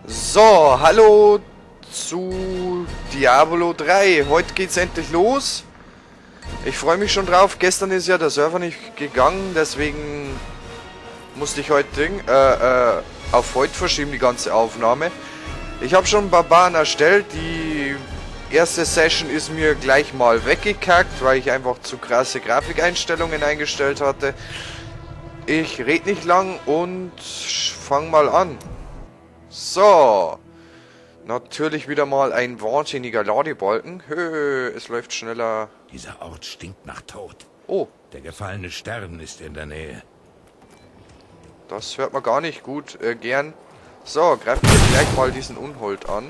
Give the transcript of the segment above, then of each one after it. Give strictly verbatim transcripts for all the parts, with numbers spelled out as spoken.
So, hallo zu Diablo drei. Heute geht's endlich los. Ich freue mich schon drauf. Gestern ist ja der Server nicht gegangen, deswegen musste ich heute Ding, äh, äh, auf heute verschieben, die ganze Aufnahme. Ich habe schon Barbaren erstellt. Die erste Session ist mir gleich mal weggekackt, weil ich einfach zu krasse Grafikeinstellungen eingestellt hatte. Ich rede nicht lang und fang mal an. So, natürlich wieder mal ein wahnsinniger Ladebalken. Hö, es läuft schneller. Dieser Ort stinkt nach Tod. Oh, Der gefallene Stern ist in der Nähe. das hört man gar nicht gut, äh, gern. So, greifen wir gleich mal diesen Unhold an.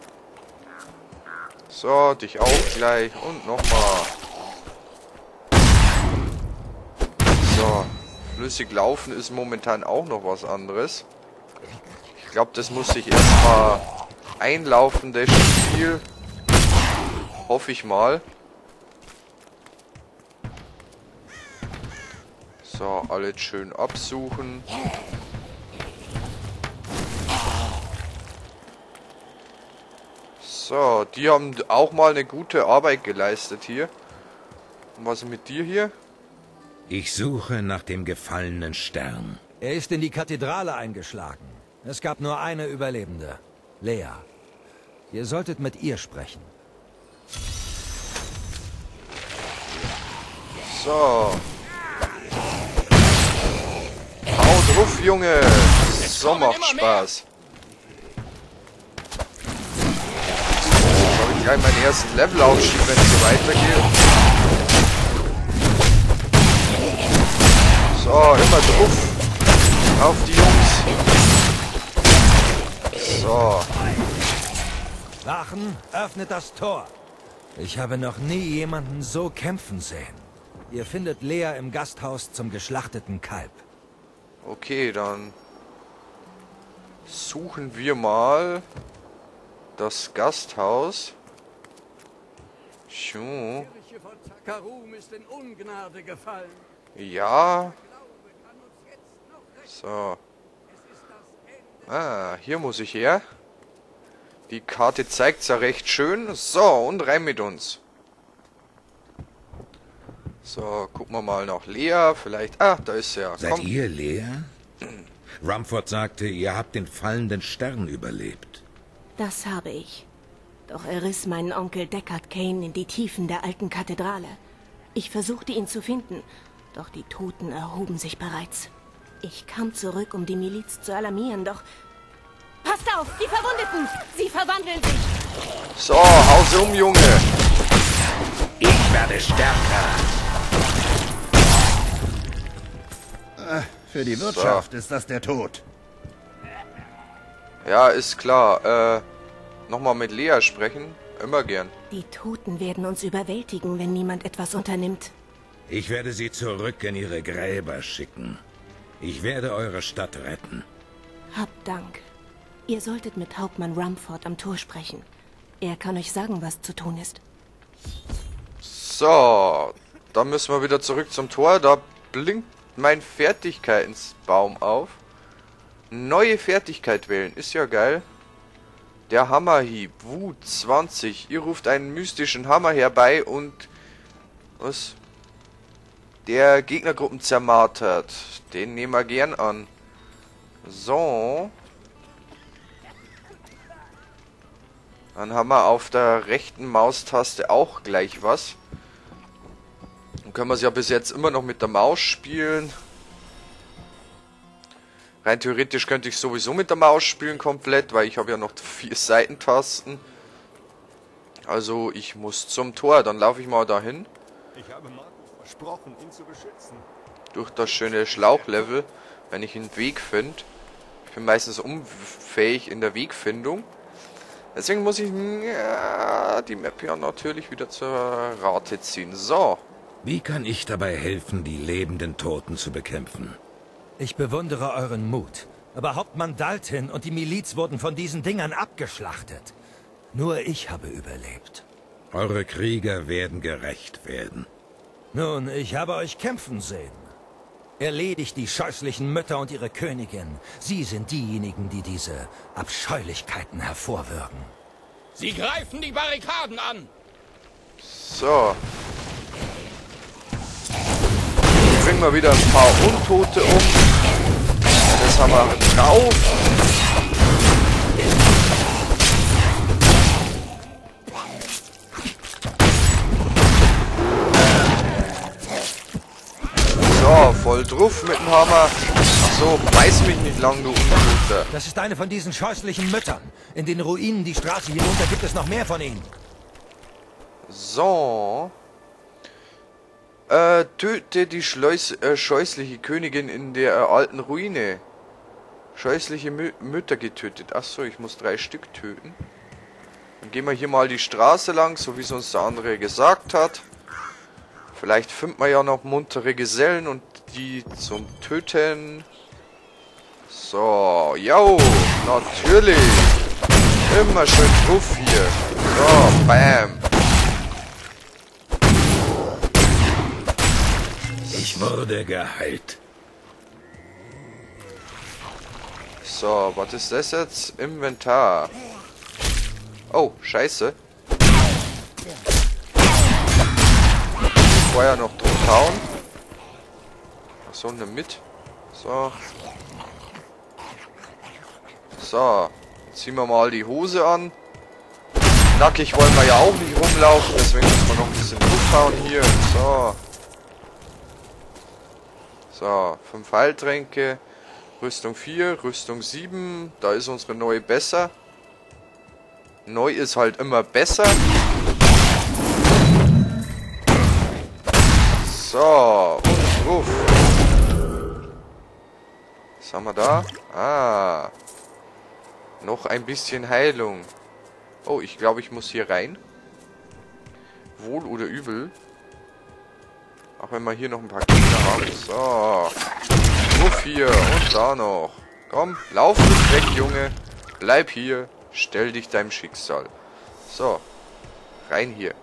So, dich auch gleich und nochmal. So, flüssig laufen ist momentan auch noch was anderes. Ich glaube, das muss sich erstmal einlaufen, das Spiel. Hoffe ich mal. So, alles schön absuchen. So, die haben auch mal eine gute Arbeit geleistet hier. Und was ist mit dir hier? Ich suche nach dem gefallenen Stern. Er ist in die Kathedrale eingeschlagen. Es gab nur eine Überlebende. Lea. Ihr solltet mit ihr sprechen. So. Hau drauf, Junge. So macht Spaß. Jetzt habe ich gleich meinen ersten Level aufschieben, wenn es so weitergeht. So, immer drauf. Auf die Jungs. So. Wachen, öffnet das Tor. Ich habe noch nie jemanden so kämpfen sehen. Ihr findet Lea im Gasthaus zum geschlachteten Kalb. Okay, dann suchen wir mal das Gasthaus. Schuh. Ja. So. Ah, hier muss ich her. Die Karte zeigt es ja recht schön. So, und rein mit uns. So, gucken wir mal nach Lea. Vielleicht... Ah, da ist sie ja. Seid Komm. ihr Lea? Rumford sagte, ihr habt den fallenden Stern überlebt. Das habe ich. Doch er riss meinen Onkel Deckard Cain in die Tiefen der alten Kathedrale. Ich versuchte ihn zu finden, doch die Toten erhoben sich bereits. Ich kam zurück, um die Miliz zu alarmieren, doch... Passt auf, die Verwundeten! Sie verwandeln sich! So, hause um, Junge! Ich werde stärker. Für die Wirtschaft so. Ist das der Tod. Ja, ist klar. Äh, nochmal mit Lea sprechen. Immer gern. Die Toten werden uns überwältigen, wenn niemand etwas unternimmt. Ich werde sie zurück in ihre Gräber schicken. Ich werde eure Stadt retten. Habt Dank. Ihr solltet mit Hauptmann Rumford am Tor sprechen. Er kann euch sagen, was zu tun ist. So, dann müssen wir wieder zurück zum Tor. Da blinkt mein Fertigkeitsbaum auf. Neue Fertigkeit wählen, ist ja geil. Der Hammerhieb, Wut zwanzig. Ihr ruft einen mystischen Hammer herbei und... Was? Der Gegnergruppen zermartert. Den nehmen wir gern an. So. Dann haben wir auf der rechten Maustaste auch gleich was. Dann können wir es ja bis jetzt immer noch mit der Maus spielen. Rein theoretisch könnte ich sowieso mit der Maus spielen komplett, weil ich habe ja noch vier Seitentasten. Also ich muss zum Tor, dann laufe ich mal dahin. Ich habe Markus versprochen, ihn zu beschützen. Durch das schöne Schlauchlevel, wenn ich einen Weg finde. Ich bin meistens unfähig in der Wegfindung. Deswegen muss ich ja, die Map ja natürlich wieder zur Rate ziehen. So. Wie kann ich dabei helfen, die lebenden Toten zu bekämpfen? Ich bewundere euren Mut. Aber Hauptmann Dalton und die Miliz wurden von diesen Dingern abgeschlachtet. Nur ich habe überlebt. Eure Krieger werden gerächt werden. Nun, ich habe euch kämpfen sehen. Erledigt die scheußlichen Mütter und ihre Königin. Sie sind diejenigen, die diese Abscheulichkeiten hervorwirken. Sie greifen die Barrikaden an! So. Bringen wir wieder ein paar Untote um. Das haben wir drauf. So, voll drauf mit dem Hammer. Ach so, beiß mich nicht lang, du Untoter. Das ist eine von diesen scheußlichen Müttern. In den Ruinen die Straße hinunter gibt es noch mehr von ihnen. So. Äh, töte die Schleus äh, scheußliche Königin in der äh, alten Ruine. Scheußliche Mü Mütter getötet. Achso, ich muss drei Stück töten. Dann gehen wir hier mal die Straße lang, so wie es uns der andere gesagt hat. Vielleicht findet man ja noch muntere Gesellen und die zum Töten. So, yo, natürlich. Immer schön drauf hier. So, bam. Ich wurde geheilt. So, was ist das jetzt? Inventar. Oh, scheiße. Vorher noch tothauen. So, ne mit. So. So. Jetzt ziehen wir mal die Hose an. Nackig wollen wir ja auch nicht rumlaufen, deswegen müssen wir noch ein bisschen tothauen hier. So. So, fünf Heiltränke. Rüstung vier, Rüstung sieben. Da ist unsere neue besser. Neu ist halt immer besser. So, und ruf. Was haben wir da? Ah. Noch ein bisschen Heilung. Oh, ich glaube, ich muss hier rein. Wohl oder übel. Auch wenn wir hier noch ein paar Gegner haben. So. Ruf hier und da noch. Komm, lauf nicht weg, Junge. Bleib hier. Stell dich deinem Schicksal. So. Rein hier.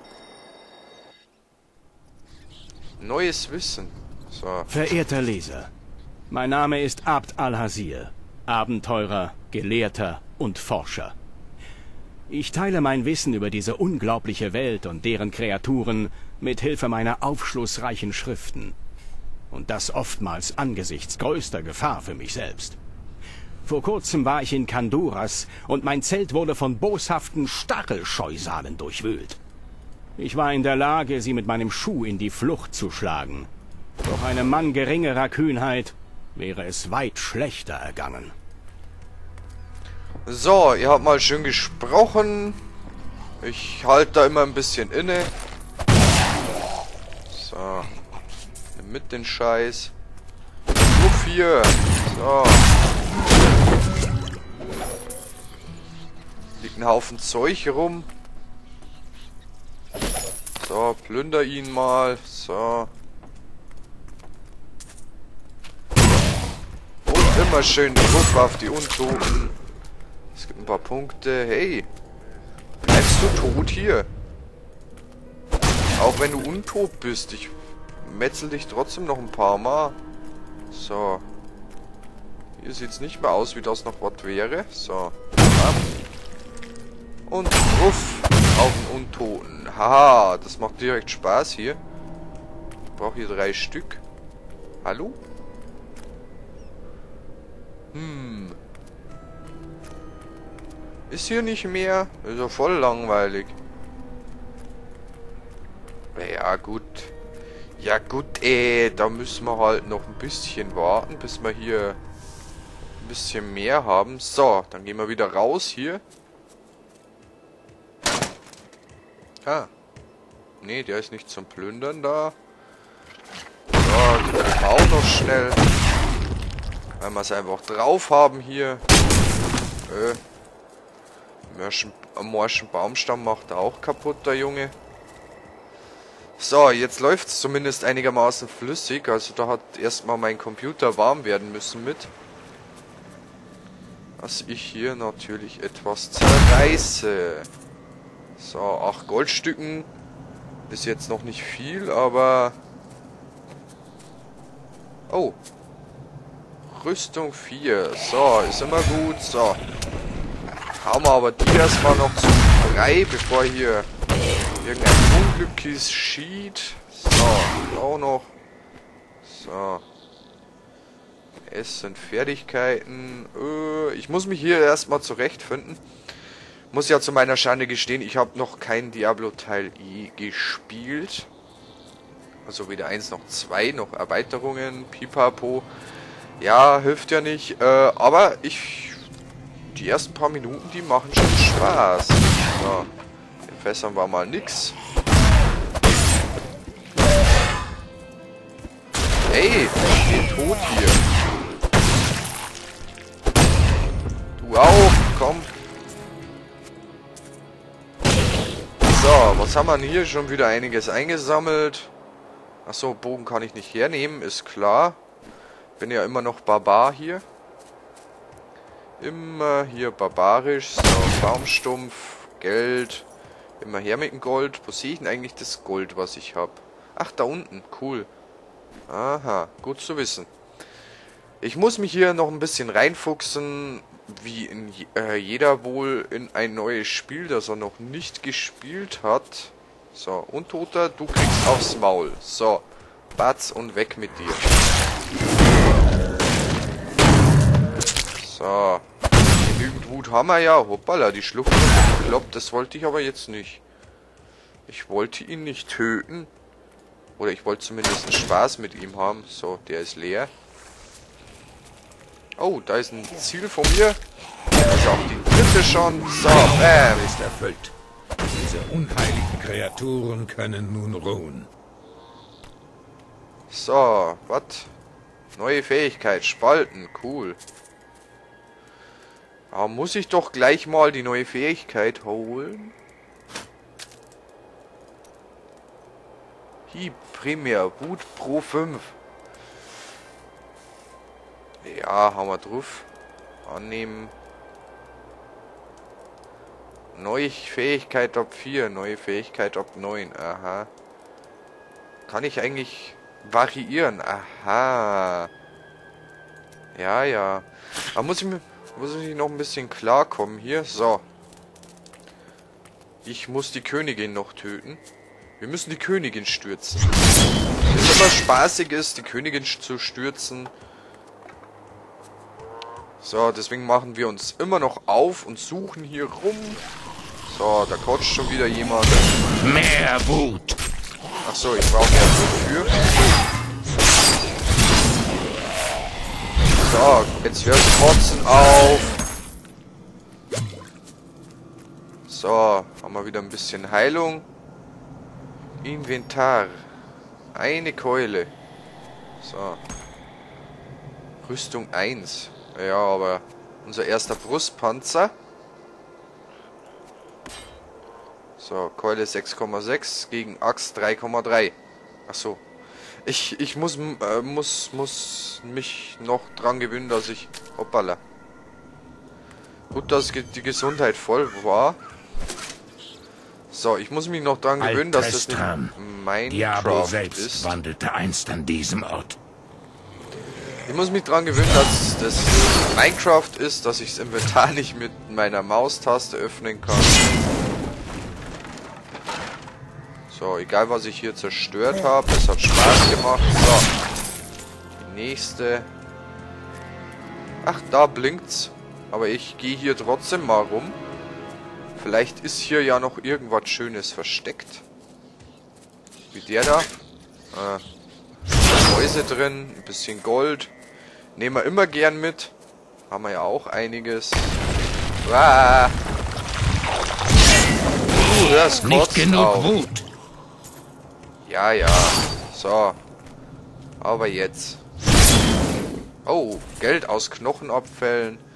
Neues Wissen. So. Verehrter Leser, mein Name ist Abd al-Hasir, Abenteurer, Gelehrter und Forscher. Ich teile mein Wissen über diese unglaubliche Welt und deren Kreaturen mit Hilfe meiner aufschlussreichen Schriften. Und das oftmals angesichts größter Gefahr für mich selbst. Vor kurzem war ich in Kanduras und mein Zelt wurde von boshaften Stachelscheusalen durchwühlt. Ich war in der Lage, sie mit meinem Schuh in die Flucht zu schlagen. Doch einem Mann geringerer Kühnheit wäre es weit schlechter ergangen. So, ihr habt mal schön gesprochen. Ich halte da immer ein bisschen inne. So. Nimm mit den Scheiß. Ruf hier. So. Liegt ein Haufen Zeug rum. So, plünder ihn mal. So. Und immer schön Druck auf die Untoten. Es gibt ein paar Punkte. Hey. Bleibst du tot hier? Auch wenn du untot bist. Ich metzel dich trotzdem noch ein paar Mal. So. Hier sieht es nicht mehr aus, wie das noch was wäre. So. Und ruff auf den Untoten. Haha, das macht direkt Spaß hier. Ich brauche hier drei Stück. Hallo? Hm. Ist hier nicht mehr? Ist ja voll langweilig. Ja gut. Ja gut, ey. Da müssen wir halt noch ein bisschen warten, bis wir hier ein bisschen mehr haben. So, dann gehen wir wieder raus hier. Ah. Nee, der ist nicht zum Plündern da. So, die können wir auch noch schnell. Weil wir es einfach drauf haben hier. Äh. Morschen, morschen Baumstamm macht er auch kaputt, der Junge. So, jetzt läuft es zumindest einigermaßen flüssig. Also da hat erstmal mein Computer warm werden müssen mit. Dass ich hier natürlich etwas zerreiße. So, acht Goldstücken. Ist jetzt noch nicht viel, aber... Oh. Rüstung vier. So, ist immer gut. So. Hauen wir aber die erstmal noch zu drei, bevor hier irgendein Unglück geschieht. So, auch noch. So. Es sind Fertigkeiten. Äh, ich muss mich hier erstmal zurechtfinden. Muss ja zu meiner Schande gestehen, ich habe noch kein Diablo Teil I gespielt. Also weder eins noch zwei, noch Erweiterungen, pipapo. Ja, hilft ja nicht. Äh, aber ich... Die ersten paar Minuten, die machen schon Spaß. So. Den Fässern war mal nix. Ey, ich bin tot hier. Du auch, komm. So, was haben wir denn hier? Schon wieder einiges eingesammelt. Achso, Bogen kann ich nicht hernehmen, ist klar. Bin ja immer noch Barbar hier. Immer hier barbarisch. So, Baumstumpf, Geld. Immer her mit dem Gold. Wo sehe ich denn eigentlich das Gold, was ich habe? Ach, da unten. Cool. Aha, gut zu wissen. Ich muss mich hier noch ein bisschen reinfuchsen, wie in äh, jeder wohl in ein neues Spiel, das er noch nicht gespielt hat. So, Untoter, du kriegst aufs Maul. So, Batz und weg mit dir. So, genügend Wut haben wir ja. Hoppala, die Schlucht hat gekloppt. Das wollte ich aber jetzt nicht. Ich wollte ihn nicht töten. Oder ich wollte zumindest Spaß mit ihm haben. So, der ist leer. Oh, da ist ein Ziel von mir. Da ist auch die dritte schon. So, bam. Ist erfüllt. Diese unheiligen Kreaturen können nun ruhen. So, was? Neue Fähigkeit, Spalten, cool. Aber muss ich doch gleich mal die neue Fähigkeit holen? Hieb, Primär, Wut pro fünf. Ja, haben wir drauf. Annehmen. Neue Fähigkeit ab vier, neue Fähigkeit ab neun. Aha. Kann ich eigentlich variieren? Aha. Ja, ja. Da muss ich mir muss ich noch ein bisschen klarkommen hier. So. Ich muss die Königin noch töten. Wir müssen die Königin stürzen. Wenn es immer spaßig ist, die Königin zu stürzen. So, deswegen machen wir uns immer noch auf und suchen hier rum. So, da kotscht schon wieder jemand. Mehr Wut! Achso, ich brauche ja Wut für. So, jetzt hört Kotzen auf. So, haben wir wieder ein bisschen Heilung. Inventar. Eine Keule. So. Rüstung eins. Ja, aber unser erster Brustpanzer. So, Keule sechs Komma sechs gegen Axt drei Komma drei. Achso. Ich, ich muss, äh, muss, muss mich noch dran gewöhnen, dass ich... Hoppala. Gut, dass die Gesundheit voll war. So, ich muss mich noch dran gewöhnen, dass das nicht Minecraft Diablo selbst ist. wandelte einst an diesem Ort. Ich muss mich dran gewöhnen, dass das Minecraft ist, dass ich das Inventar nicht mit meiner Maustaste öffnen kann. So, egal was ich hier zerstört habe, es hat Spaß gemacht. So, die nächste. Ach, da blinkt's. Aber ich gehe hier trotzdem mal rum. Vielleicht ist hier ja noch irgendwas Schönes versteckt. Wie der da. Äh, Mäuse drin, ein bisschen Gold. Nehmen wir immer gern mit. Haben wir ja auch einiges. Ah. Du hörst Nicht genug auf. Wut. Ja, ja. So. Aber jetzt. Oh, Geld aus Knochenabfällen.